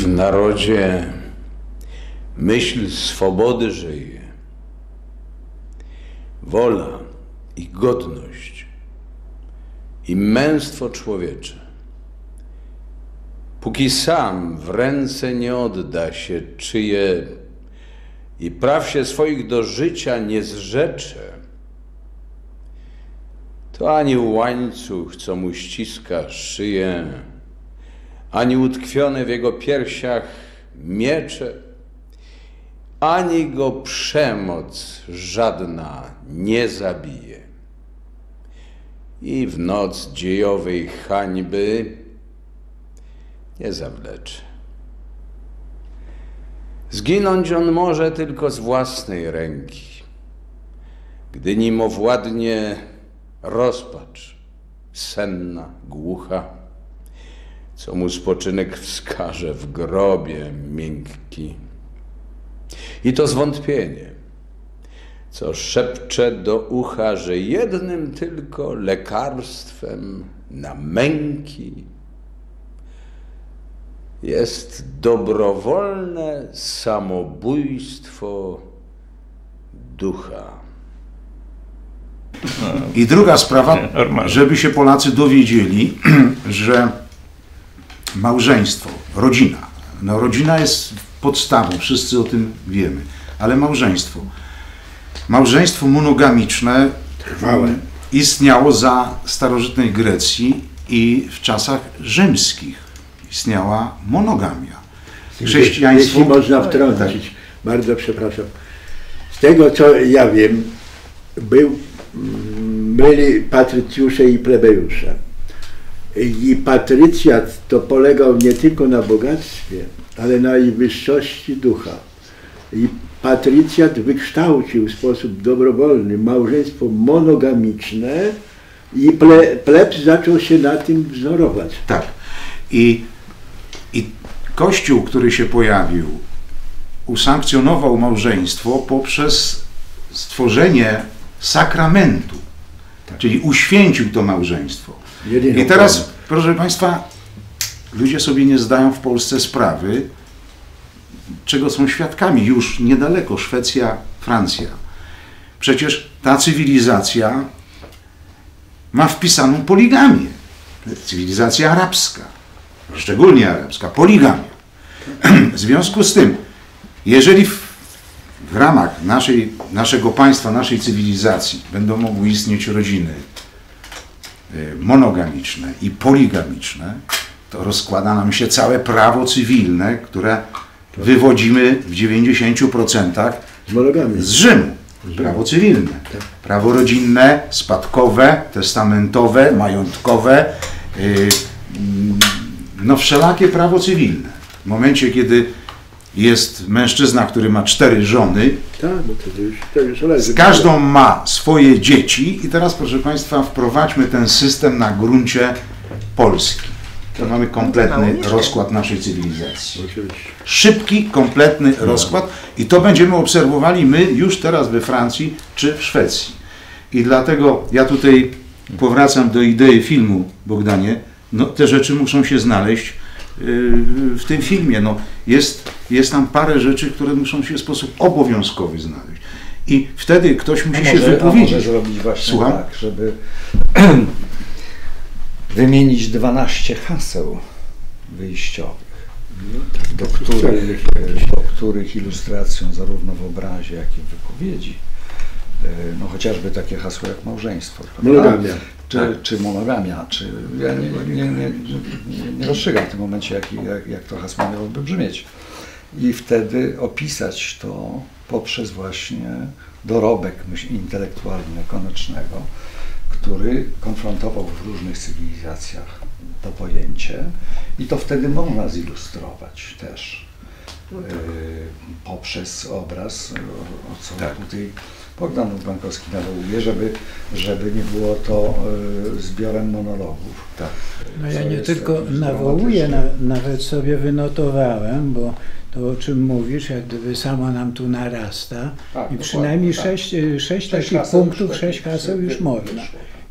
W narodzie myśl swobody żyje, wola i godność i męstwo człowiecze. Póki sam w ręce nie odda się czyje i praw się swoich do życia nie zrzecze, to ani łańcuch, co mu ściska szyję, ani utkwione w jego piersiach miecze, ani go przemoc żadna nie zabije. I w noc dziejowej hańby nie zawlecze. Zginąć on może tylko z własnej ręki, gdy nim owładnie rozpacz senna, głucha, co mu spoczynek wskaże w grobie miękki. I to zwątpienie, co szepcze do ucha, że jednym tylko lekarstwem na męki jest dobrowolne samobójstwo ducha. I druga sprawa, żeby się Polacy dowiedzieli, że małżeństwo, rodzina, no rodzina jest podstawą, wszyscy o tym wiemy, ale małżeństwo monogamiczne trwałe istniało za starożytnej Grecji i w czasach rzymskich istniała monogamia. Chrześcijaństwo... Jeśli można wtrącić, bardzo przepraszam. Z tego co ja wiem, byli patrycjusze i plebejusze. I patrycjat to polegał nie tylko na bogactwie, ale na najwyższości ducha. I patrycjat wykształcił w sposób dobrowolny małżeństwo monogamiczne i plebs zaczął się na tym wzorować. Tak. I Kościół, który się pojawił, usankcjonował małżeństwo poprzez stworzenie sakramentu, tak. Czyli uświęcił to małżeństwo. I teraz, proszę Państwa, ludzie sobie nie zdają w Polsce sprawy, czego są świadkami już niedaleko, Szwecja, Francja. Przecież ta cywilizacja ma wpisaną poligamię. Cywilizacja arabska, szczególnie arabska, poligamia. W związku z tym, jeżeli w ramach naszego państwa, naszej cywilizacji będą mogły istnieć rodziny monogamiczne i poligamiczne, to rozkłada nam się całe prawo cywilne, które wywodzimy w 90% z Rzymu. Prawo cywilne, prawo rodzinne, spadkowe, testamentowe, majątkowe, no wszelakie prawo cywilne. W momencie, kiedy jest mężczyzna, który ma 4 żony, z każdą ma swoje dzieci i teraz, proszę Państwa, wprowadźmy ten system na gruncie Polski. To mamy kompletny rozkład naszej cywilizacji. Szybki, kompletny rozkład i to będziemy obserwowali my już teraz we Francji czy w Szwecji. I dlatego ja tutaj powracam do idei filmu, Bogdanie. No, te rzeczy muszą się znaleźć w tym filmie. No, jest tam parę rzeczy, które muszą się w sposób obowiązkowy znaleźć. I wtedy ktoś musi się wypowiedzieć. Może zrobić właśnie Słucham? tak, żeby wymienić 12 haseł wyjściowych, do których ilustracją zarówno w obrazie, jak i w wypowiedzi, no chociażby takie hasło jak małżeństwo, monogamia, czy monogamia, czy ja nie rozstrzygam w tym momencie, jak to hasło miałoby brzmieć. I wtedy opisać to poprzez właśnie dorobek intelektualny Konecznego, który konfrontował w różnych cywilizacjach to pojęcie i to wtedy można zilustrować też poprzez obraz, o co tutaj Bogdan Bankowski nawołuje, żeby nie było to zbiorem monologów. Tak. No ja nie tylko nawołuję, nawet sobie wynotowałem, bo to, o czym mówisz, jak gdyby samo nam tu narasta i przynajmniej 6 takich punktów, 6 haseł już można.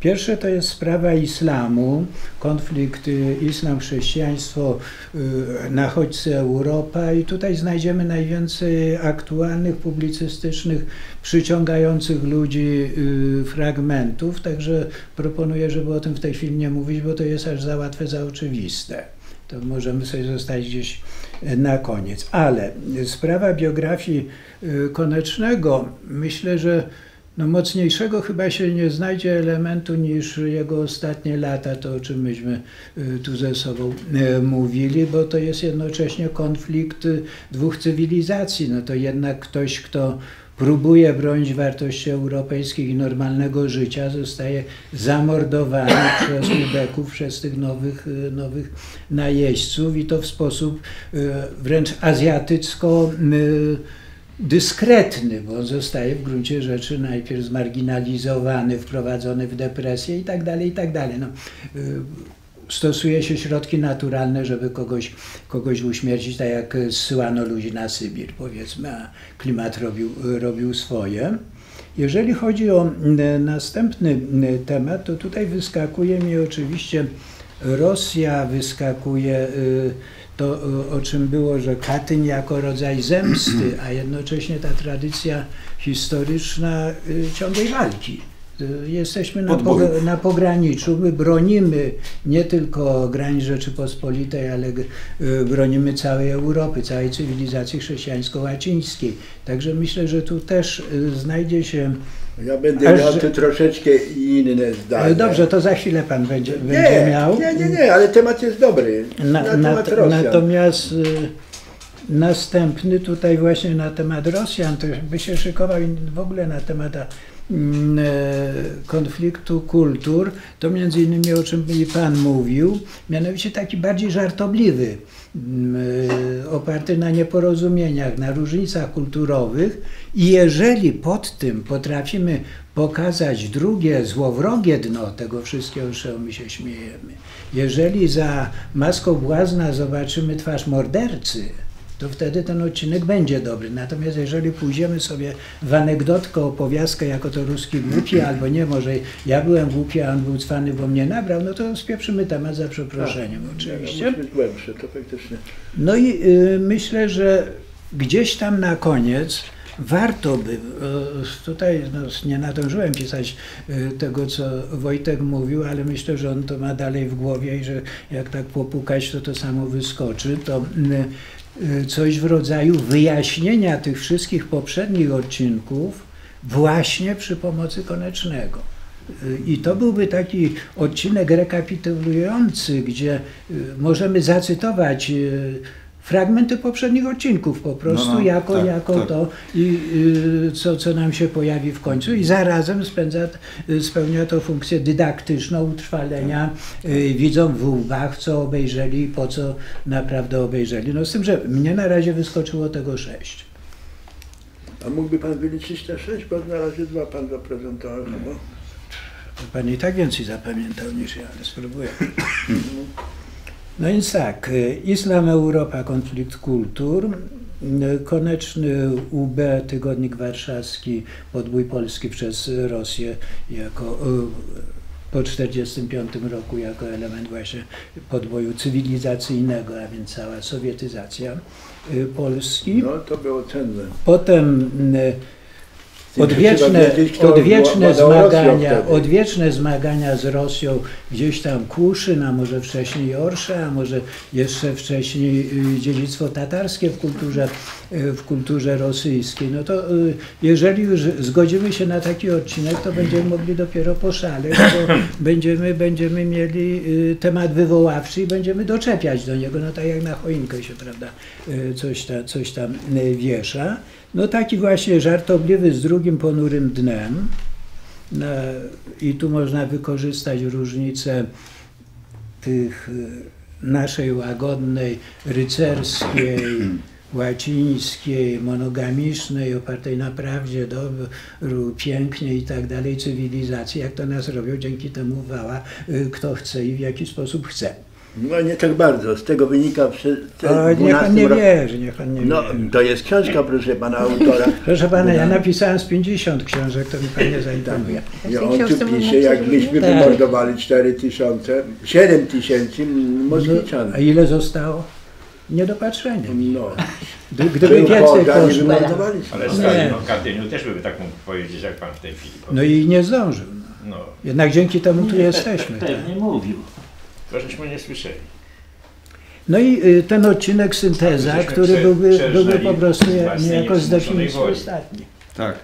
Pierwsze to jest sprawa islamu, konflikt islam-chrześcijaństwo, nachodźcy Europa i tutaj znajdziemy najwięcej aktualnych, publicystycznych, przyciągających ludzi fragmentów, także proponuję, żeby o tym w tej chwili nie mówić, bo to jest aż za łatwe, za oczywiste. To możemy sobie zostać gdzieś na koniec. Ale sprawa biografii Konecznego, myślę, że no mocniejszego chyba się nie znajdzie elementu niż jego ostatnie lata, to o czym myśmy tu ze sobą mówili, bo to jest jednocześnie konflikt dwóch cywilizacji. No to jednak ktoś, kto próbuje bronić wartości europejskich i normalnego życia, zostaje zamordowany przez ubeków, przez tych nowych najeźdźców i to w sposób wręcz azjatycko dyskretny, bo on zostaje w gruncie rzeczy najpierw zmarginalizowany, wprowadzony w depresję i tak dalej, i tak dalej. No, stosuje się środki naturalne, żeby kogoś uśmiercić, tak jak zsyłano ludzi na Sybir, powiedzmy, a klimat robił swoje. Jeżeli chodzi o następny temat, to tutaj wyskakuje mi oczywiście Rosja, wyskakuje to, o czym było, że Katyń jako rodzaj zemsty, a jednocześnie ta tradycja historyczna ciągłej walki. Jesteśmy na pograniczu, my bronimy nie tylko granic Rzeczypospolitej, ale bronimy całej Europy, całej cywilizacji chrześcijańsko-łacińskiej. Także myślę, że tu też znajdzie się... Ja będę miał tu troszeczkę inne zdanie. Dobrze, to za chwilę pan będzie miał. Nie, ale temat jest dobry. Natomiast następny tutaj właśnie na temat Rosjan, to by się szykował w ogóle na temat konfliktu kultur, to między innymi o czym i pan mówił, mianowicie taki bardziej żartobliwy, oparty na nieporozumieniach, na różnicach kulturowych i jeżeli pod tym potrafimy pokazać drugie złowrogie dno tego wszystkiego, z czego my się śmiejemy, jeżeli za maską błazna zobaczymy twarz mordercy, to wtedy ten odcinek będzie dobry. Natomiast jeżeli pójdziemy sobie w anegdotkę, opowiastkę, jako to ruski głupi, albo nie, może ja byłem głupi, a on był cwany, bo mnie nabrał, no to spieprzymy temat za przeproszeniem oczywiście. Musi być głębsze, to faktycznie. No i myślę, że gdzieś tam na koniec warto by, tutaj nie nadążyłem pisać tego, co Wojtek mówił, ale myślę, że on to ma dalej w głowie i że jak tak popukać, to samo wyskoczy, to coś w rodzaju wyjaśnienia tych wszystkich poprzednich odcinków właśnie przy pomocy Konecznego. I to byłby taki odcinek rekapitulujący, gdzie możemy zacytować fragmenty poprzednich odcinków po prostu, jako to i co nam się pojawi w końcu i zarazem spełnia to funkcję dydaktyczną, utrwalenia widzom w łbach, co obejrzeli i po co naprawdę obejrzeli. No z tym, że mnie na razie wyskoczyło tego 6. A mógłby pan wyliczyć te 6, bo na razie 2 pan zaprezentował chyba. Pan i tak więcej zapamiętał niż ja, ale spróbuję. No więc tak, Islam, Europa, konflikt kultur, Koneczny, UB, Tygodnik Warszawski, podbój Polski przez Rosję jako po 1945 roku jako element właśnie podboju cywilizacyjnego, a więc cała sowietyzacja Polski. No to było cenne. Potem odwieczne zmagania z Rosją, gdzieś tam Kłuszyn, a może wcześniej Orsze, a może jeszcze wcześniej dziedzictwo tatarskie w kulturze rosyjskiej. No to jeżeli już zgodzimy się na taki odcinek, to będziemy mogli dopiero poszaleć, bo będziemy mieli temat wywoławczy i będziemy doczepiać do niego, no tak jak na choinkę się, prawda, coś tam wiesza. No taki właśnie żartobliwy z drugim ponurym dnem. I tu można wykorzystać różnicę tych naszej łagodnej, rycerskiej, łacińskiej, monogamicznej, opartej na prawdzie, dobru, pięknie i tak dalej, cywilizacji, jak to nas robią, dzięki temu wała, kto chce i w jaki sposób chce. No nie tak bardzo, z tego wynika Niech pan nie wierzy, niech pan nie No wierzy. to jest książka, proszę pana autora. Proszę pana, ja napisałem z 50 książek, to mi pan nie zainteresuje. I on tu pisze, jak myśmy wymordowali 4000, 7000 Moskwiczan. A ile zostało? Niedopatrzenie. No. Gdyby Był więcej Hołda, nie poszło. wymordowaliśmy. Ale Stalin o Katyniu też by tak mógł powiedzieć, jak pan w tej chwili No powiedział. i nie zdążył. No, Jednak dzięki temu tu jesteśmy. Pewnie mówił. to żeśmy nie słyszeli. No i ten odcinek Synteza, Żeśmy który byłby przeżyli po prostu właśnie niejako z nieprzymuszonej definicji woli. ostatni. Tak,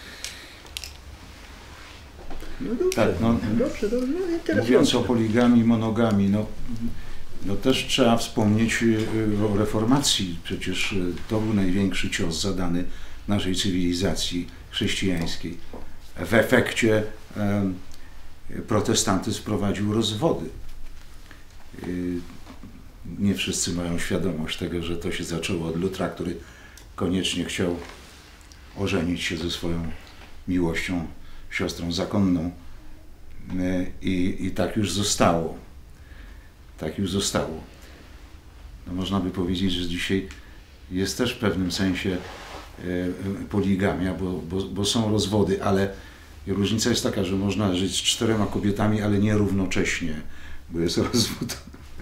No dobrze, tak. No, dobrze, no interesujące. mówiąc o poligamii, monogami, no też trzeba wspomnieć o reformacji. Przecież to był największy cios zadany naszej cywilizacji chrześcijańskiej. W efekcie protestantyzm wprowadził rozwody. Nie wszyscy mają świadomość tego, że to się zaczęło od Lutra, który koniecznie chciał ożenić się ze swoją miłością, siostrą zakonną. I tak już zostało. Tak już zostało. No można by powiedzieć, że dzisiaj jest też w pewnym sensie poligamia, bo są rozwody, ale różnica jest taka, że można żyć z 4 kobietami, ale nie równocześnie, bo jest rozwód.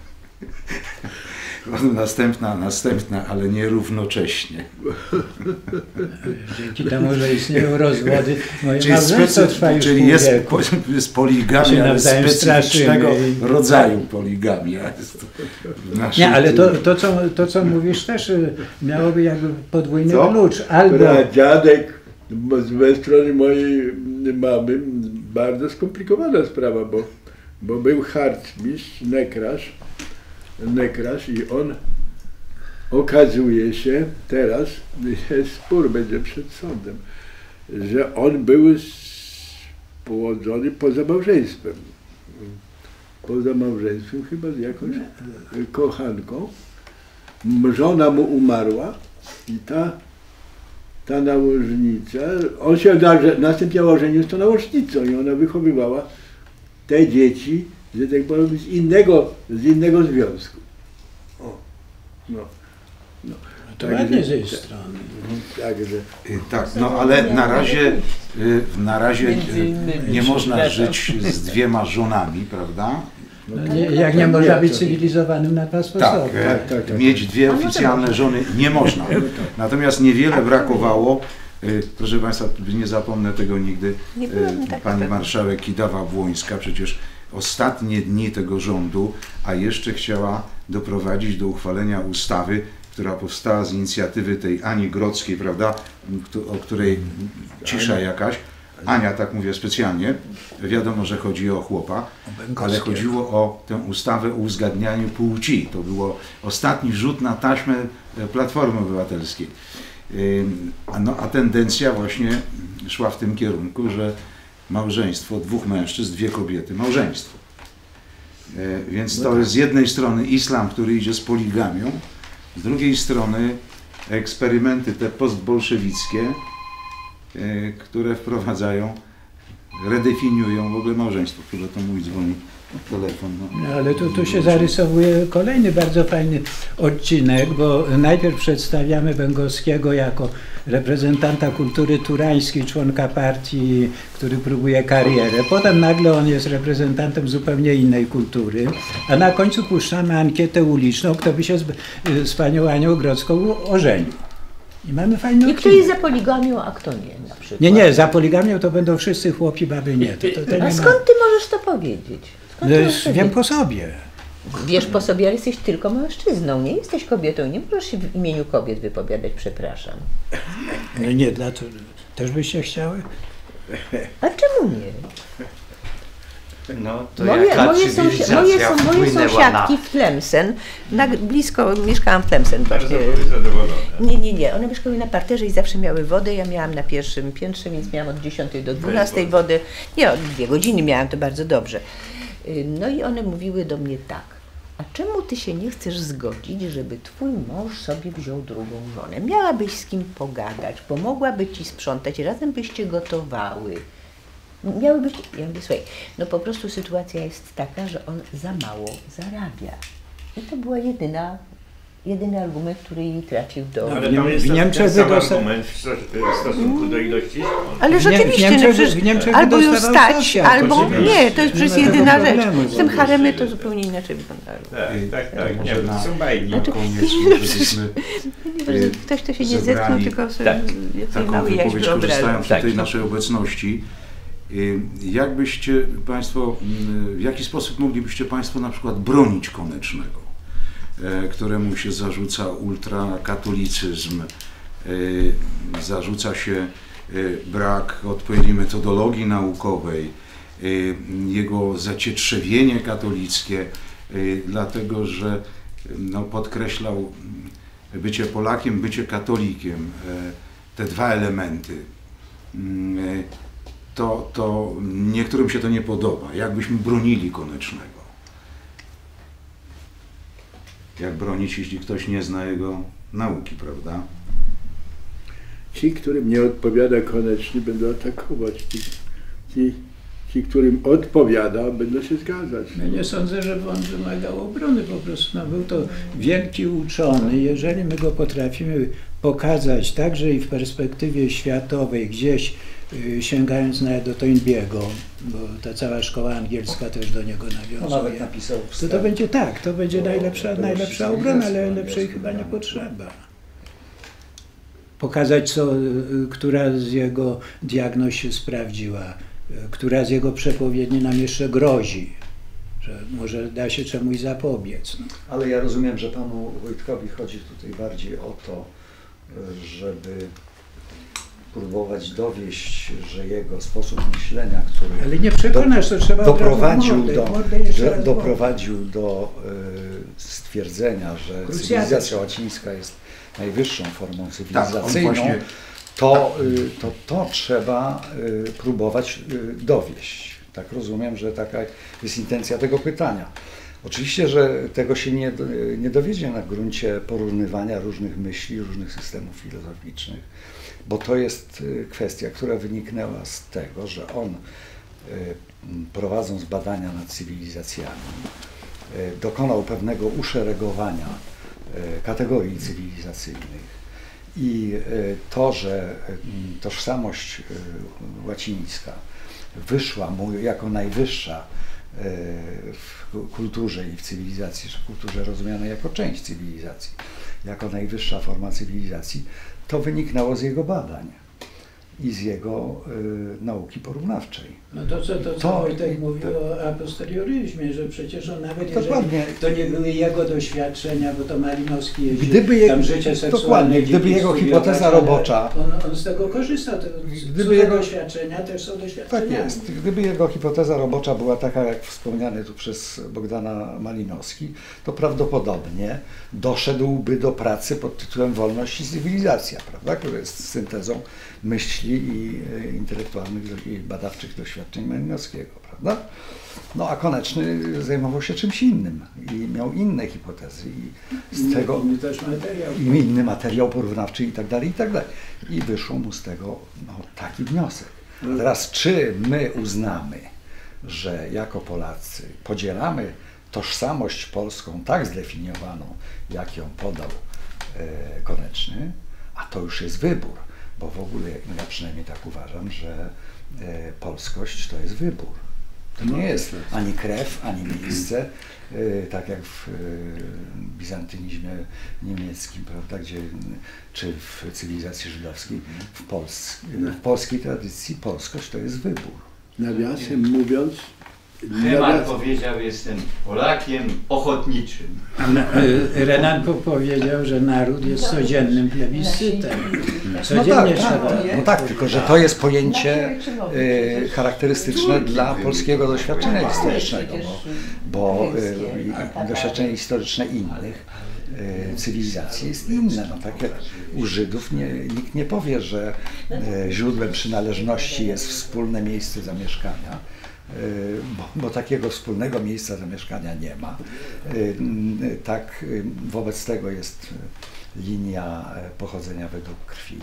Następna, ale nie równocześnie. Dzięki temu, że istnieją rozwody, moje Czyli, małżeństwo trwa już czyli pół jest, wieku. jest poligamia, Się ale nawzajem specyficznego straszymy. rodzaju poligamia. Jest w naszej- Nie, ale to, co mówisz też miałoby jakby podwójny Co? klucz. Albo Pradziadek, bo z mojej strony mojej mamy, bardzo skomplikowana sprawa, bo był harcmistrz, nekrasz i on okazuje się, teraz spór będzie przed sądem, że on był spłodzony poza małżeństwem. Poza małżeństwem chyba z jakąś kochanką. Żona mu umarła i ta nałożnica, on się następnie ożenił z tą nałożnicą i ona wychowywała te dzieci, że tak powiem, z innego związku. O, no. to Także- ładnie z jej strony. Także Tak, no ale na razie nie można żyć z 2 żonami, prawda? Jak nie można być cywilizowanym na 2 sposoby. tak. Mieć 2 oficjalne żony nie można. Natomiast niewiele brakowało. Proszę Państwa, nie zapomnę tego nigdy. Pani marszałek Kidawa-Błońska przecież ostatnie dni tego rządu, a jeszcze chciała doprowadzić do uchwalenia ustawy, która powstała z inicjatywy tej Ani Grodzkiej, prawda, o której cisza jakaś. Ania, tak mówię specjalnie, wiadomo, że chodzi o chłopa, ale chodziło o tę ustawę o uzgadnianiu płci. To było ostatni rzut na taśmę Platformy Obywatelskiej. A tendencja właśnie szła w tym kierunku, że małżeństwo 2 mężczyzn, 2 kobiety, małżeństwo. Więc to jest z jednej strony islam, który idzie z poligamią, z drugiej strony eksperymenty te postbolszewickie, które wprowadzają, redefiniują w ogóle małżeństwo. Chyba to mój dzwoni telefon. No, ale tu się zarysowuje kolejny bardzo fajny odcinek, bo najpierw przedstawiamy Bęgowskiego jako reprezentanta kultury turańskiej, członka partii, który próbuje karierę. Potem nagle on jest reprezentantem zupełnie innej kultury, a na końcu puszczamy ankietę uliczną, kto by się z panią Anią Grodzką ożenił. I mamy fajny I kto odcinek. jest za poligamią, a kto nie na przykład. Nie, za poligamią to będą wszyscy chłopi, baby nie. To nie A ma. skąd ty możesz to powiedzieć? Skąd ty możesz to Wiem wiedzieć? po sobie. Wiesz po sobie, ale jesteś tylko mężczyzną, nie jesteś kobietą, nie możesz się w imieniu kobiet wypowiadać, przepraszam. No nie, dla to też byście chciały? A czemu nie? No to Moje jaka cywilizacja wpłynęła sąsiadki na... w Tlemcen, blisko mieszkałam w Tlemcen Bardzo właśnie. były zadowolone. Nie. One mieszkały na parterze i zawsze miały wodę. Ja miałam na pierwszym piętrze, więc miałam od 10 do 12 wody. Nie, od 2 godziny miałam, to bardzo dobrze. No i one mówiły do mnie tak. A czemu ty się nie chcesz zgodzić, żeby twój mąż sobie wziął drugą żonę? Miałabyś z kim pogadać, pomogłaby ci sprzątać, razem byście gotowały. Miały być, ja mówię, słuchaj, no po prostu sytuacja jest taka, że on za mało zarabia. I to była jedyny argument, który jej trafił do... Ale tam jest w Niemczech ten sam wydosta- argument w stosunku do ilości szkół. Ale W rzeczywiście, Niemczech- no przecież w Niemczech albo już wydostawał stać, socjal, albo oczywiście. nie, to jest Nie ma przecież tego jedyna rzecz. problemu Z tym w ogóle. haremy to zupełnie inaczej wyglądało. Tak, nie, może bo na- to są bajki. Na koniec żebyśmy Ktoś, kto się nie zebrali zetknął, tylko sobie taką mały jaś wypowiedź, wyobrażał. korzystając z tej naszej obecności. Jak byście Państwo, w jaki sposób moglibyście Państwo na przykład bronić Konecznego, któremu się zarzuca ultrakatolicyzm, zarzuca się brak odpowiedniej metodologii naukowej, jego zacietrzewienie katolickie, dlatego że no, podkreślał bycie Polakiem, bycie katolikiem, te dwa elementy. To niektórym się to nie podoba. Jak byśmy bronili Konecznego? Jak bronić, jeśli ktoś nie zna jego nauki, prawda? Ci, którym nie odpowiada Koneczny, będą atakować. Ci, którym odpowiada, będą się zgadzać. Ja nie sądzę, żeby on wymagał obrony, po prostu no, był to wielki uczony. Jeżeli my go potrafimy pokazać także i w perspektywie światowej, gdzieś sięgając nawet do Toynbee'ego, bo ta cała szkoła angielska też do niego No, nawet nawiązuje, napisał to będzie tak, to będzie najlepsza obrona, ale lepszej chyba nie potrzeba. Pokazać, która z jego diagnoz się sprawdziła, która z jego przepowiedni nam jeszcze grozi, że może da się czemuś zapobiec. No. Ale ja rozumiem, że panu Wojtkowi chodzi tutaj bardziej o to, żeby próbować dowieść, że jego sposób myślenia, który Ale nie przekonasz, to trzeba doprowadził do stwierdzenia, że cywilizacja łacińska jest najwyższą formą cywilizacyjną, właśnie... to trzeba próbować dowieść. Tak rozumiem, że taka jest intencja tego pytania. Oczywiście, że tego się nie dowiedzie na gruncie porównywania różnych myśli, różnych systemów filozoficznych, bo to jest kwestia, która wyniknęła z tego, że on, prowadząc badania nad cywilizacjami, dokonał pewnego uszeregowania kategorii cywilizacyjnych i to, że tożsamość łacińska wyszła mu jako najwyższa w kulturze i w cywilizacji, czy w kulturze rozumianej jako część cywilizacji, jako najwyższa forma cywilizacji, to wyniknęło z jego badań i z jego nauki porównawczej. No to Wojtek mówił o aposterioryzmie, że przecież on nawet dokładnie. jeżeli to nie były jego doświadczenia, bo to Malinowski jeździł, tam życie seksualne. Gdyby jego hipoteza robocza... On z tego korzystał, gdyby jego doświadczenia też są doświadczeniami. Tak jest. Gdyby jego hipoteza robocza była taka, jak wspomniany tu przez Bogdana Malinowski, to prawdopodobnie doszedłby do pracy pod tytułem Wolność i cywilizacja, prawda, która jest syntezą myśli i intelektualnych i badawczych doświadczeń Malinowskiego, prawda? No a Koneczny zajmował się czymś innym i miał inne hipotezy i z tego inny materiał porównawczy i tak dalej, i tak dalej. I wyszło mu z tego taki wniosek. A teraz czy my uznamy, że jako Polacy podzielamy tożsamość polską tak zdefiniowaną, jak ją podał Koneczny, a to już jest wybór, bo w ogóle ja przynajmniej tak uważam, że polskość to jest wybór. To nie jest ani krew, ani miejsce, tak jak w bizantynizmie niemieckim, prawda, gdzie, czy w cywilizacji żydowskiej, w polskiej tradycji polskość to jest wybór. Nawiasem mówiąc, Renan powiedział, jestem Polakiem ochotniczym. Renan powiedział, że naród jest codziennym plebiscytem. Codziennie trzeba. No tak, tylko że to jest pojęcie charakterystyczne dla polskiego doświadczenia historycznego, bo doświadczenie historyczne innych cywilizacji jest inne. No, tak jak u Żydów nikt nie powie, że źródłem przynależności jest wspólne miejsce zamieszkania, bo takiego wspólnego miejsca zamieszkania nie ma. Tak, wobec tego jest linia pochodzenia według krwi,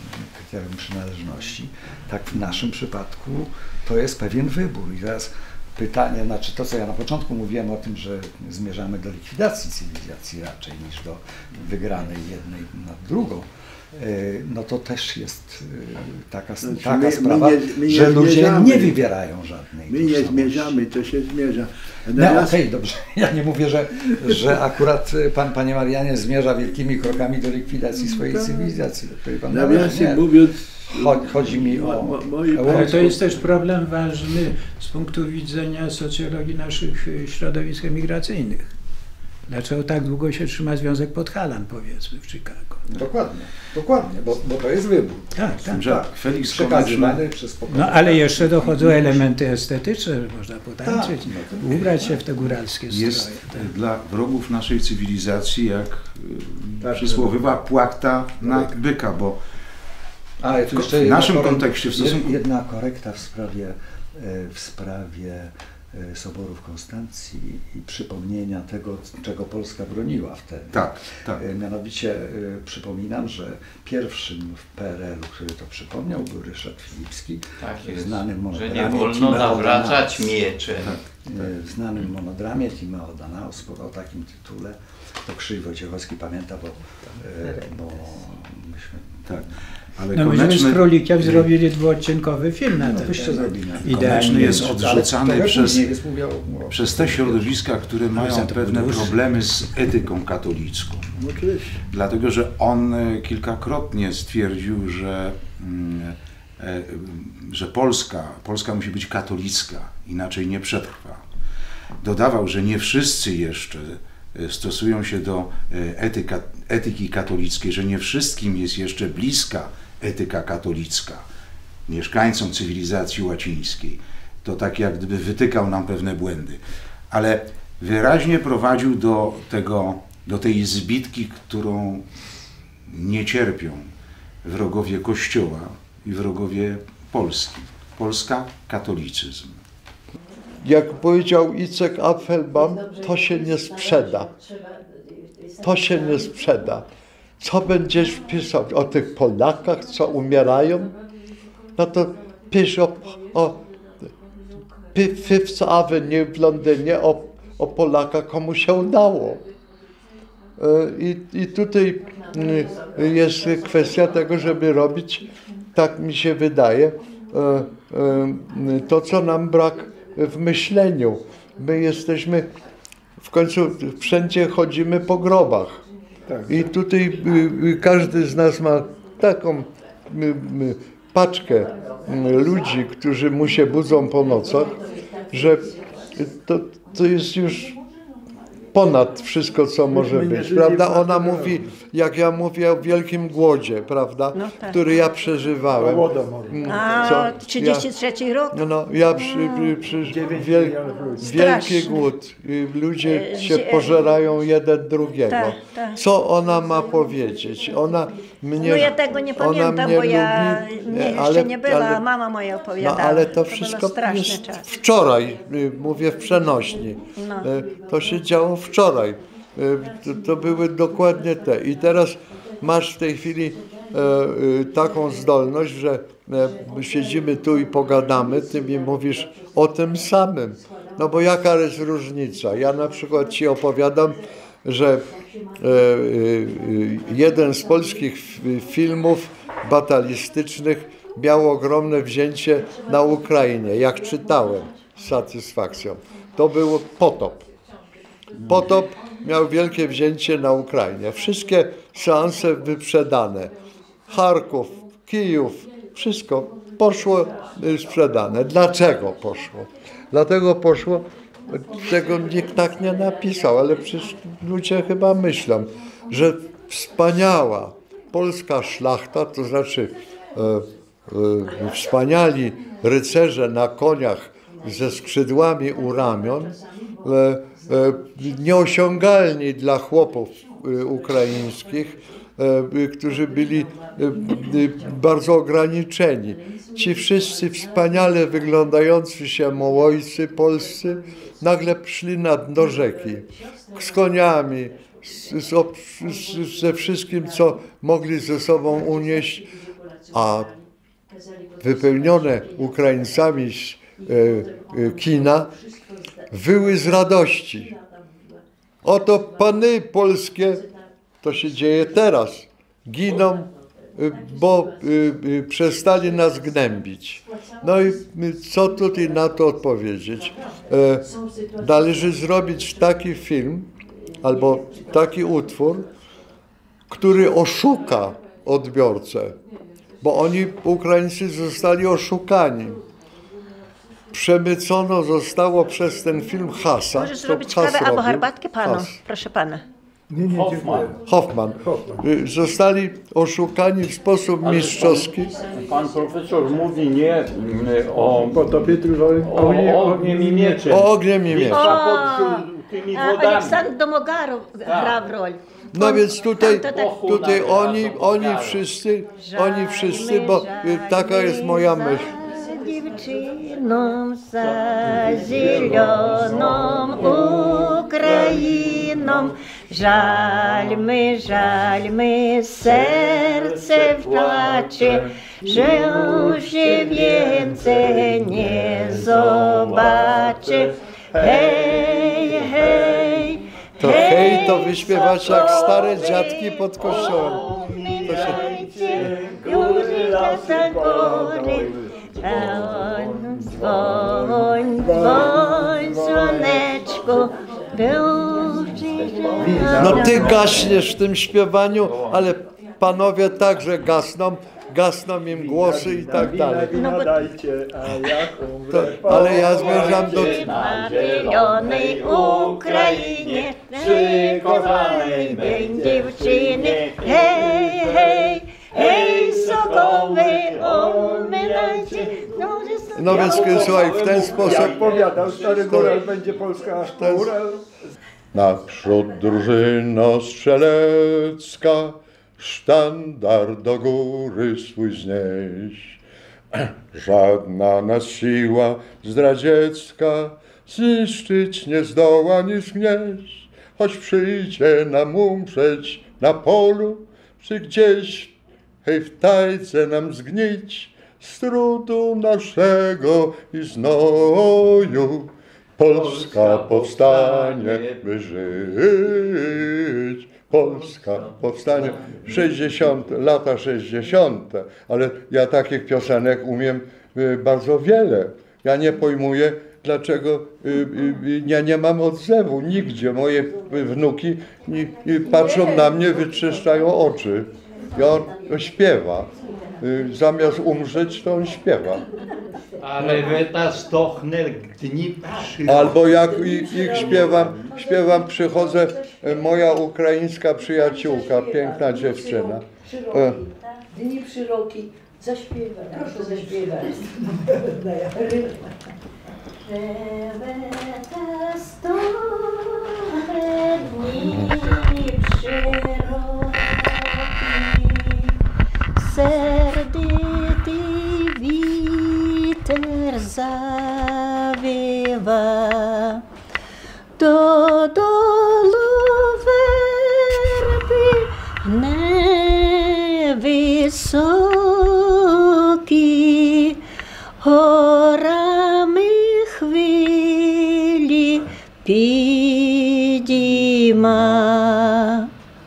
kryterium przynależności. Tak w naszym przypadku to jest pewien wybór. I teraz pytanie, znaczy to, co ja na początku mówiłem o tym, że zmierzamy do likwidacji cywilizacji raczej niż do wygranej jednej nad drugą, no to też jest taka sprawa, że ludzie nie wybierają żadnej. My nie zmierzamy, to się zmierza. No okej, dobrze. Ja nie mówię, że akurat pan, panie Marianie, zmierza wielkimi krokami do likwidacji swojej cywilizacji. Nawiasem mówiąc, chodzi mi o... Ale to jest też problem ważny z punktu widzenia socjologii naszych środowisk emigracyjnych. Dlaczego tak długo się trzyma Związek Podhalan, powiedzmy, w Chicago? Dokładnie, bo to jest wybór. Tak. Że Felix Przekazywany przez pokolenia. No ale jeszcze dochodzą elementy estetyczne, że można potańczyć, ubrać się w te góralskie stroje. Jest dla wrogów naszej cywilizacji jak przysłowiowa płachta na byka, bo Ale tu jeszcze w naszym kontekście w stosunku... Jedna korekta w sprawie Soboru w Konstancji i przypomnienia tego, czego Polska broniła wtedy. Tak. Mianowicie przypominam, że pierwszym w PRL-u, który to przypomniał, był Ryszard Filipski, znanym monodramie. Że nie wolno nawracać miecze. Znanym monodramie Timeo Danaos o takim tytule. To Krzyś Wojciechowski pamięta, bo myśmy... Tak. Ale no myśmy z Królikiem zrobili dwuodcinkowy film na ten Konieczny jest odrzucany przez te środowiska, które mają pewne problemy z etyką katolicką. Dlatego, że on kilkakrotnie stwierdził, że Polska musi być katolicka, inaczej nie przetrwa. Dodawał, że nie wszyscy jeszcze stosują się do etyki katolickiej, że nie wszystkim jest jeszcze bliska etyka katolicka, mieszkańcom cywilizacji łacińskiej. To tak jak gdyby wytykał nam pewne błędy. Ale wyraźnie prowadził do tej zbitki, którą nie cierpią wrogowie Kościoła i wrogowie Polski. Polska katolicyzm. Jak powiedział Icek Apfelbaum, to się nie sprzeda. To się nie sprzeda. Co będziesz pisał o tych Polakach, co umierają? No to pisz o Fifth Avenue w Londynie, o Polakach, komu się udało. I tutaj jest kwestia tego, żeby robić, tak mi się wydaje, to, co nam brak w myśleniu. My jesteśmy, w końcu wszędzie chodzimy po grobach. I tutaj każdy z nas ma taką paczkę ludzi, którzy mu się budzą po nocach, że to jest już ponad wszystko, co może być, prawda? Ona mówi, jak ja mówię o wielkim głodzie, prawda, no tak, który ja przeżywałem. A 33 rok? No, ja wielki głód. Ludzie się pożerają jeden drugiego. Tak. Co ona ma powiedzieć? Ona mnie... No ja tego nie pamiętam, bo ja jeszcze nie była, mama moja opowiadała. No, ale to wszystko jest wczoraj, mówię w przenośni. No. To się działo wczoraj. To były dokładnie te. I teraz masz w tej chwili taką zdolność, że siedzimy tu i pogadamy, ty mi mówisz o tym samym. No bo jaka jest różnica? Ja na przykład ci opowiadam, że jeden z polskich filmów batalistycznych miał ogromne wzięcie na Ukrainie. Jak czytałem z satysfakcją. To był Potop. Potop miał wielkie wzięcie na Ukrainie. Wszystkie seanse wyprzedane. Charków, Kijów, wszystko poszło sprzedane. Dlaczego poszło? Dlatego poszło, tego nikt tak nie napisał, ale przecież ludzie chyba myślą, że wspaniała polska szlachta, to znaczy wspaniali rycerze na koniach ze skrzydłami u ramion, nieosiągalni dla chłopów ukraińskich, którzy byli bardzo ograniczeni. Ci wszyscy wspaniale wyglądający się Mołojcy polscy nagle szli na dno rzeki z koniami, ze wszystkim, co mogli ze sobą unieść, a wypełnione Ukraińcami kina, wyły z radości. Oto pany polskie, to się dzieje teraz, giną, bo przestali nas gnębić. No i co tutaj na to odpowiedzieć? Należy zrobić taki film albo taki utwór, który oszuka odbiorcę, bo oni, Ukraińcy, zostali oszukani. Przemycono zostało przez ten film hasa. Możesz zrobić kawę albo herbatkę panu, proszę pana. Nie, Hoffman. Zostali oszukani w sposób mistrzowski. Pan profesor mówi nie o potopie, tylko o ogniem i mieczem. O ogniem i mieczem. Aleksandr Domogarow gra w roli. No więc tutaj oni wszyscy, bo taka jest moja myśl. Dziewczyną za zieloną Ukrainą, żalmy, serce płacze, że już się więcej nie zobaczy. Hej, hej, to hej, to wyśpiewacie jak stare dziadki pod kościołem. To się... Dzwoń, dzwoń, słoneczko, no ty gaśniesz w tym śpiewaniu, ale panowie także gasną im głosy i tak dalej. Ale ja zmierzam do... Na zielonej Ukrainie, przykochanej dziewczyny, hej, hej, hej, sokowy, omylajcie. No więc słuchaj, w ten sposób... Powiadał stary góral, będzie Polska aż góral. Naprzód drużyna strzelecka, sztandar do góry swój znieść. Żadna nas siła zdradziecka zniszczyć nie zdoła ni zgnieść. Choć przyjdzie nam umrzeć na polu, czy gdzieś, hej, w tajce nam zgnić z trudu naszego i znoju. Polska powstanie, by żyć. Polska powstanie. Lata 60. Ale ja takich piosenek umiem bardzo wiele. Ja nie pojmuję, dlaczego ja nie mam odzewu nigdzie. Moje wnuki patrzą na mnie, wyczyszczają oczy. I on śpiewa. Zamiast umrzeć, to on śpiewa. Ale wetas tochner dni albo jak ich śpiewam, przychodzę, moja ukraińska przyjaciółka, piękna dziewczyna. Dni przyroki, zaśpiewaj, proszę zaśpiewać. Wetas tochner dni przyroki, serdyty witer zawiewa, do dolu werby niewysoki, horami chwili підійма.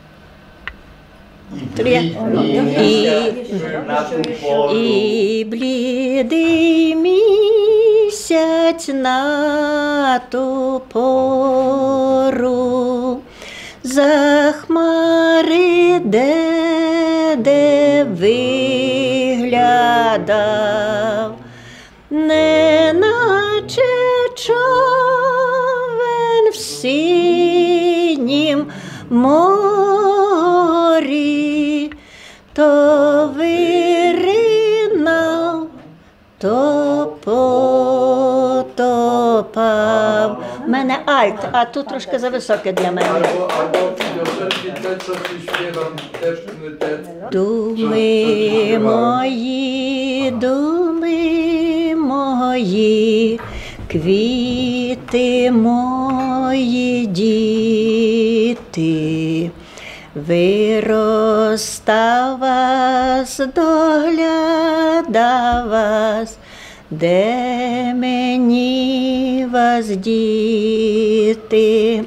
І блідий місяць на ту пору за хмари де виглядав, неначе човен в синім морі, то виринав, то потопав. У мене альт, а тут трошки зависоке для мене. Думи мої, квіти мої, діти, вироста вас, догляда вас, де мені воздіти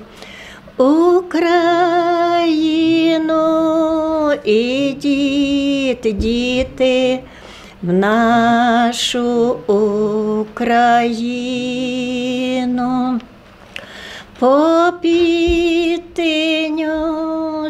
Україну, ідіть, діти, в нашу Україну. Попітиню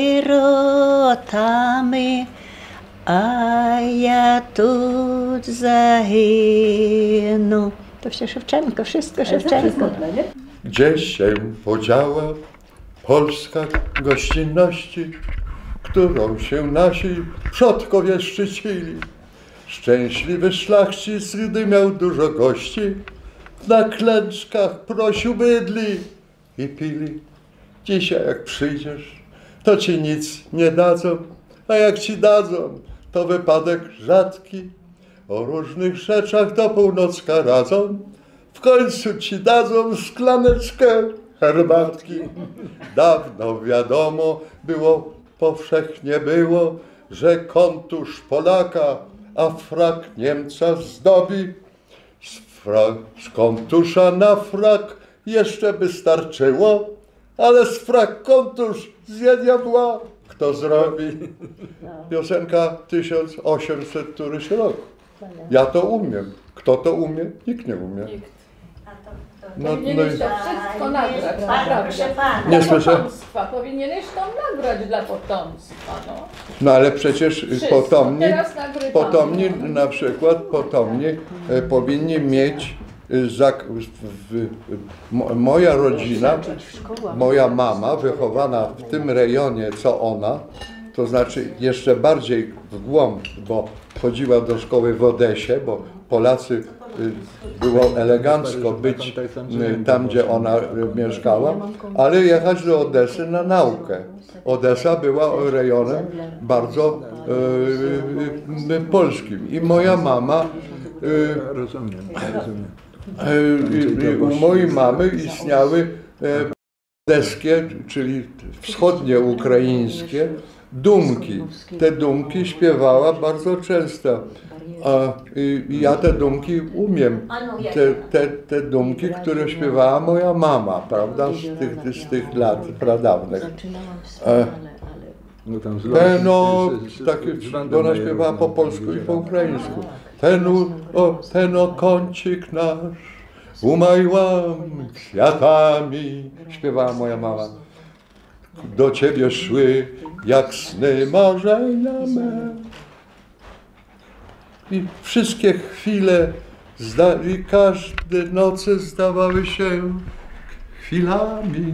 сиротами, а я тут загину. To się Szewczenko, wszystko Szewczenko. Gdzie się podziała Polska gościnności, którą się nasi przodkowie szczycili? Szczęśliwy szlachcic, gdy miał dużo gości, na klęczkach prosił bydli i pili. Dzisiaj jak przyjdziesz, to ci nic nie dadzą, a jak ci dadzą, to wypadek rzadki. O różnych rzeczach do północka radzą, w końcu ci dadzą szklaneczkę herbatki. Dawno wiadomo było, powszechnie było, że kontusz Polaka, a frak Niemca zdobi. Z kontusza na frak jeszcze by starczyło, ale z frak kontusz z diabła kto zrobi? Piosenka 1800 któryś rok. Ja to umiem. Kto to umie? Nikt nie umie. Powinieneś to wszystko nagrać, naprawdę. Nie słyszę. Potomstwa. Powinieneś to nagrać dla potomstwa. No ale przecież potomni na przykład powinni mieć moja rodzina, moja mama wychowana w tym rejonie co ona, to znaczy jeszcze bardziej w głąb, bo chodziła do szkoły w Odesie, bo Polacy było elegancko być tam, gdzie ona mieszkała, ale jechać do Odesy na naukę. Odesa była rejonem bardzo polskim i moja mama, u mojej mamy istniały odeskie, czyli wschodnie ukraińskie dumki. Te dumki śpiewała bardzo często. Ja te dumki umiem. Te dumki, które śpiewała moja mama, prawda, z tych lat pradawnych. Ona śpiewała po polsku i po ukraińsku. Ten kącik nasz umajłam kwiatami, śpiewała moja mama. Do ciebie szły jak sny marzenia me. I wszystkie chwile i każde noce zdawały się chwilami.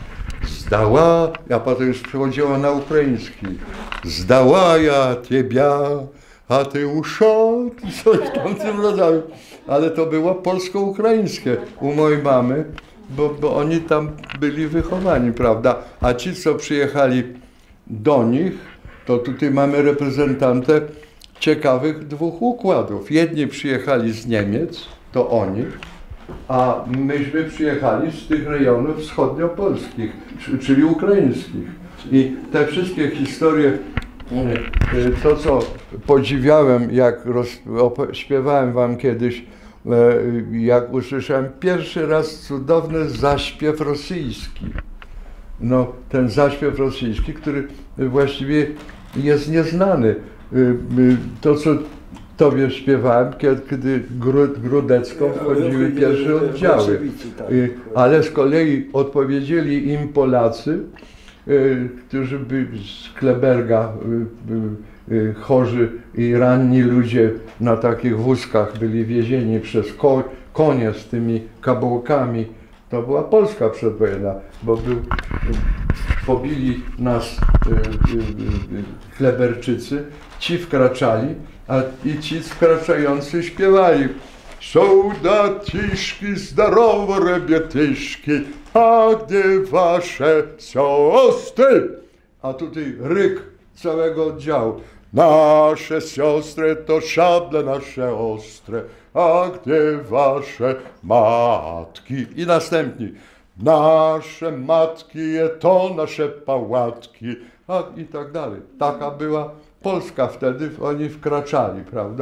Ja potem już przechodziła na ukraiński. Zdała ja ciebie, a ty uszot, coś tam w tym rodzaju. Ale to było polsko-ukraińskie u mojej mamy, bo oni tam byli wychowani, prawda? A ci, co przyjechali do nich, to tutaj mamy reprezentantę ciekawych dwóch układów. Jedni przyjechali z Niemiec, to oni, a myśmy przyjechali z tych rejonów wschodniopolskich, czyli ukraińskich. I te wszystkie historie, to co podziwiałem, jak śpiewałem wam kiedyś, jak usłyszałem pierwszy raz cudowny zaśpiew rosyjski. No, ten zaśpiew rosyjski, który właściwie jest nieznany. To, co tobie śpiewałem, kiedy Grudecką wchodziły pierwsze oddziały. Ale z kolei odpowiedzieli im Polacy, którzy z Kleberga, chorzy i ranni ludzie na takich wózkach byli wiezieni przez konie z tymi kabułkami. To była Polska przedwojenna, bo pobili nas Kleberczycy, ci wkraczali, i ci wkraczający śpiewali: Sołdaciszki, zdarowe rebietyczki, a gdzie wasze siostry? A tutaj ryk całego oddziału. Nasze siostry to szable nasze ostre, a gdzie wasze matki? I następni. Nasze matki to nasze pałatki, i tak dalej. Taka była Polska wtedy, oni wkraczali, prawda?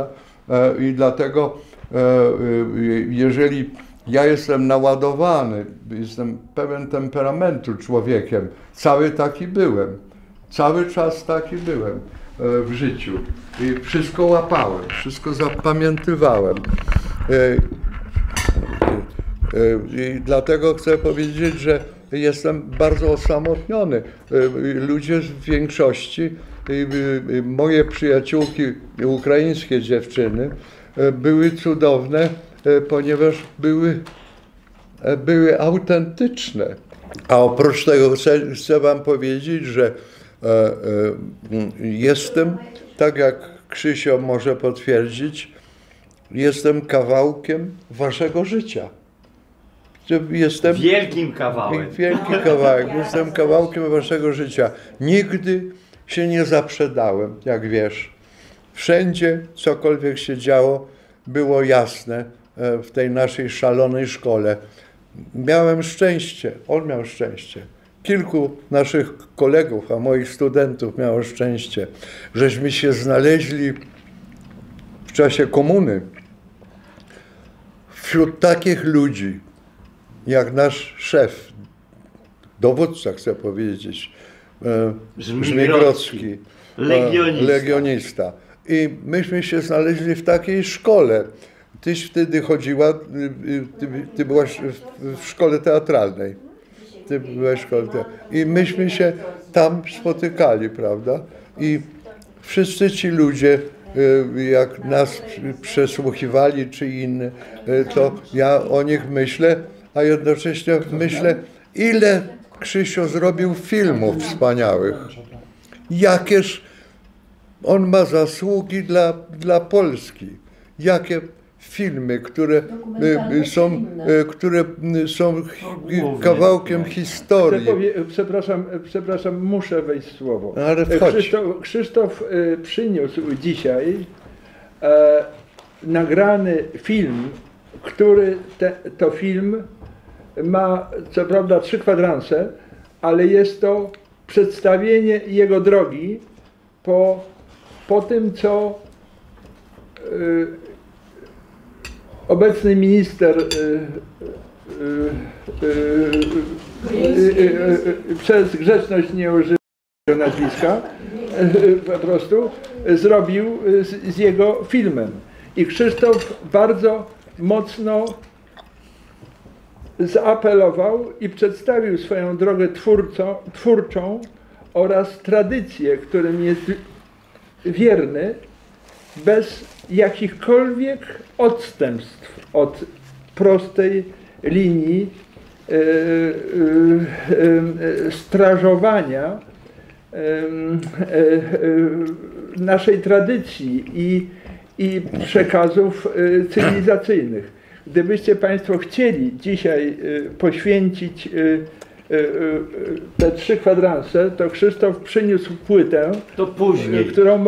I dlatego, jeżeli ja jestem naładowany, jestem pełen temperamentu człowiekiem, cały taki byłem, cały czas taki byłem w życiu i wszystko łapałem, wszystko zapamiętywałem. I dlatego chcę powiedzieć, że jestem bardzo osamotniony. Ludzie w większości, moje przyjaciółki, ukraińskie dziewczyny, były cudowne, ponieważ były autentyczne. A oprócz tego chcę wam powiedzieć, że jestem, tak jak Krzysio może potwierdzić, jestem kawałkiem waszego życia. Jestem wielkim kawałem. Wielki kawałek. Jestem kawałkiem waszego życia. Nigdy się nie zaprzedałem, jak wiesz. Wszędzie, cokolwiek się działo, było jasne w tej naszej szalonej szkole. Miałem szczęście, on miał szczęście. Kilku naszych kolegów, a moich studentów miało szczęście, żeśmy się znaleźli w czasie komuny wśród takich ludzi, jak nasz szef, dowódca, chcę powiedzieć, Żmigrodzki, legionista. I myśmy się znaleźli w takiej szkole. Tyś wtedy chodziła, ty byłaś w szkole teatralnej. Ty byłaś w szkole teatralnej. I myśmy się tam spotykali, prawda? I wszyscy ci ludzie, jak nas przesłuchiwali czy inne, to ja o nich myślę, a jednocześnie myślę, ile Krzysio zrobił filmów wspaniałych. Jakież on ma zasługi dla Polski. Jakie filmy, które są kawałkiem historii. Przepraszam, muszę wejść w słowo. Ale wchodź. Krzysztof przyniósł dzisiaj nagrany film, który to film ma co prawda 3 kwadranse, ale jest to przedstawienie jego drogi po tym, co obecny minister przez grzeczność nie używa nazwiska, po prostu zrobił z jego filmem. I Krzysztof bardzo mocno zaapelował i przedstawił swoją drogę twórczą oraz tradycję, którym jest wierny, bez jakichkolwiek odstępstw od prostej linii strażowania naszej tradycji i przekazów cywilizacyjnych. Gdybyście Państwo chcieli dzisiaj poświęcić te 3 kwadranse, to Krzysztof przyniósł płytę, to później, którą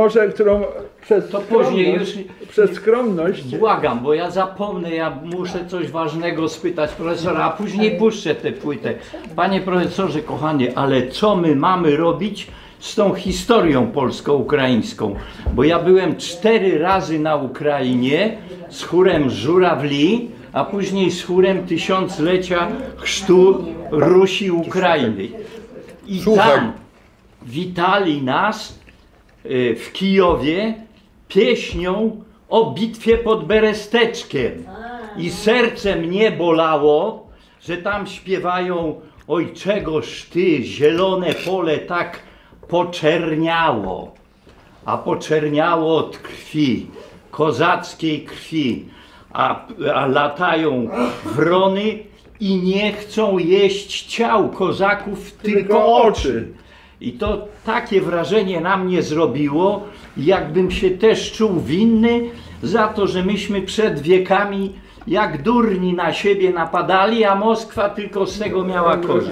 przez skromność. Błagam, bo ja zapomnę, ja muszę coś ważnego spytać profesora, a później puszczę tę płytę. Panie profesorze kochany, ale co my mamy robić z tą historią polsko-ukraińską? Bo ja byłem 4 razy na Ukrainie z chórem Żurawli, a później z chórem tysiąclecia chrztu Rusi Ukrainy. I tam witali nas w Kijowie pieśnią o bitwie pod Beresteczkiem. I serce mnie bolało, że tam śpiewają: oj, czegoż ty, zielone pole tak poczerniało. A poczerniało od krwi, kozackiej krwi. A latają wrony i nie chcą jeść ciał kozaków, tylko oczy. I to takie wrażenie na mnie zrobiło, jakbym się też czuł winny za to, że myśmy przed wiekami jak durni na siebie napadali, a Moskwa tylko z tego miała korzyść.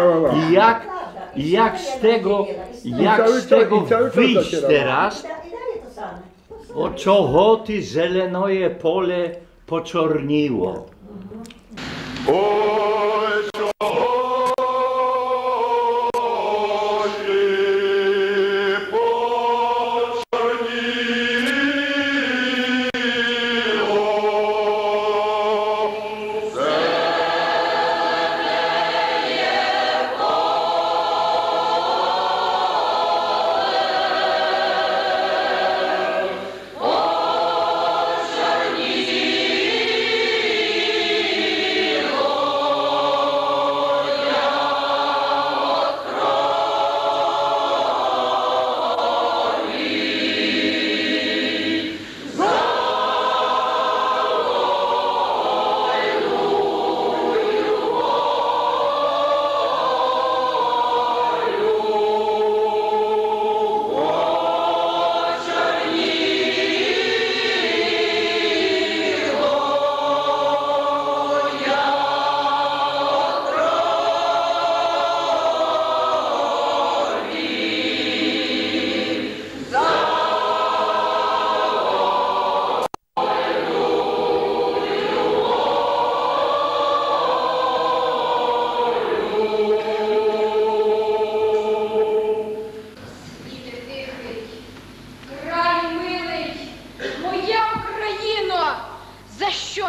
I jak z tego wyjść teraz? O czego ty zelenoje pole poczorniło?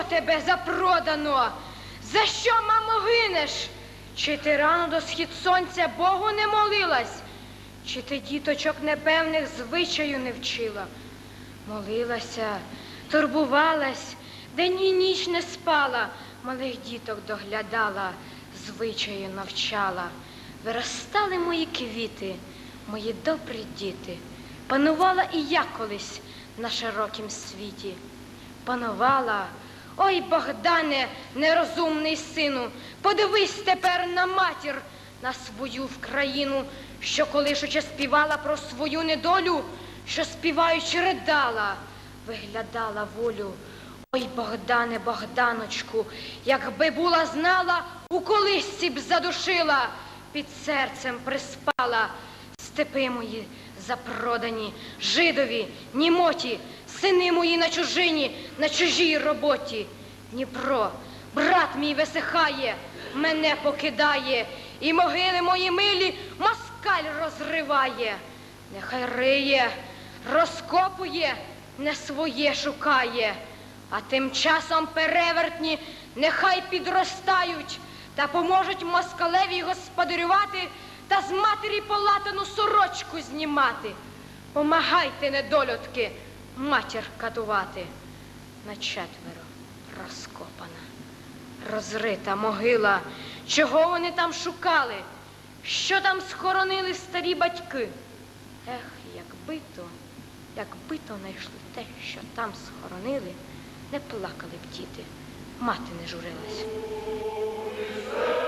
тебе запродано? За що, мамо, гинеш? Чи ти рано до схід сонця Богу не молилась? Чи ти діточок непевних звичаю не вчила? Молилася, турбувалась, день і ніч не спала, малих діток доглядала, звичаю навчала. Виростали мої квіти, мої добрі діти. Панувала і я колись на широкім світі. Панувала, ой, Богдане, нерозумний сину, подивись тепер на матір, на свою вкраїну, що колишуче співала про свою недолю, що співаючи ридала, виглядала волю. Ой, Богдане, Богданочку, якби була знала, у колисці б задушила, під серцем приспала. Степи мої запродані, жидові, німоті, сини мої на чужині, на чужій роботі. Дніпро, брат мій висихає, мене покидає, і могили мої милі москаль розриває. Нехай риє, розкопує, не своє шукає, а тим часом перевертні нехай підростають та поможуть москалеві господарювати та з матері полатану сорочку знімати. Помагайте, недолюдки, матір катувати. На четверо розкопана, розрита могила. Чого вони там шукали? Що там схоронили старі батьки? Ех, якби то знайшли те, що там схоронили, не плакали б діти, мати не журилась.